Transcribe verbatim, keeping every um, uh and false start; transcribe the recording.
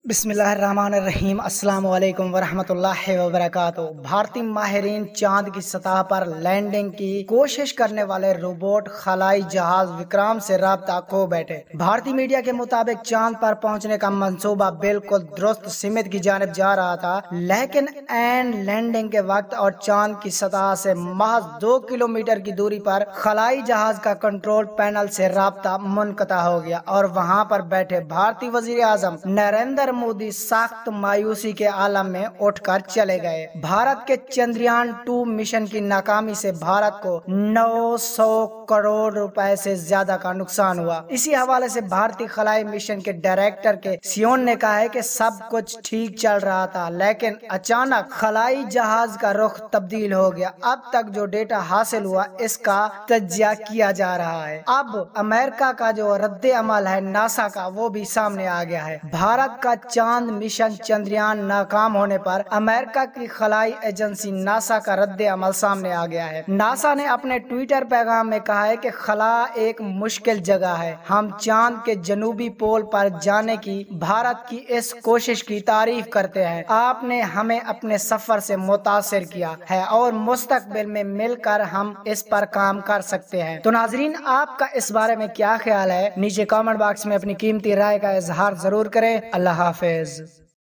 بسم اللہ الرحمن الرحیم۔ السلام علیکم ورحمۃ اللہ وبرکاتہ۔ بھارتی ماہرین چاند کی سطح پر لینڈنگ کی کوشش کرنے والے روبوٹ خلائی جہاز وکرم سے رابطہ کھو بیٹھے۔ بھارتی میڈیا کے مطابق چاند پر پہنچنے کا منصوبہ بالکل درست سمت کی جانب جا رہا تھا، لیکن این لینڈنگ کے وقت اور چاند کی سطح سے محض دو کلومیٹر کی دوری پر خلائی جہاز کا کنٹرول پینل سے رابطہ منقطع ہو گیا اور وہاں پر بیٹھے بھارتی وزیر اعظم نریندر مودی سخت مایوسی کے عالم میں اٹھ کر چلے گئے۔ بھارت کے چندریان ٹو مشن کی ناکامی سے بھارت کو نو سو کروڑ روپے سے زیادہ کا نقصان ہوا۔ اسی حوالے سے بھارتی خلائی مشن کے ڈائریکٹر کے سیون نے کہا ہے کہ سب کچھ ٹھیک چل رہا تھا، لیکن اچانک خلائی جہاز کا رخ تبدیل ہو گیا۔ اب تک جو ڈیٹا حاصل ہوا اس کا تجزیہ کیا جا رہا ہے۔ اب امریکہ کا جو رد عمل ہے ناسا کا، وہ بھی سامنے آ گیا ہے۔ بھارت کا چاند مشن چندریان ناکام ہونے پر امریکہ کی خلائی ایجنسی ناسا کا رد عمل سامنے آ گیا ہے۔ ناسا نے اپنے ٹویٹر پیغام میں کہا ہے کہ خلا ایک مشکل جگہ ہے۔ ہم چاند کے جنوبی پول پر جانے کی بھارت کی اس کوشش کی تعریف کرتے ہیں۔ آپ نے ہمیں اپنے سفر سے متاثر کیا ہے اور مستقبل میں مل کر ہم اس پر کام کر سکتے ہیں۔ تو ناظرین، آپ کا اس بارے میں کیا خیال ہے؟ نیچے کامنٹ باکس میں اپنی قیمتی رائے کا اظہار ضرور کریں۔ اللہ حافظ۔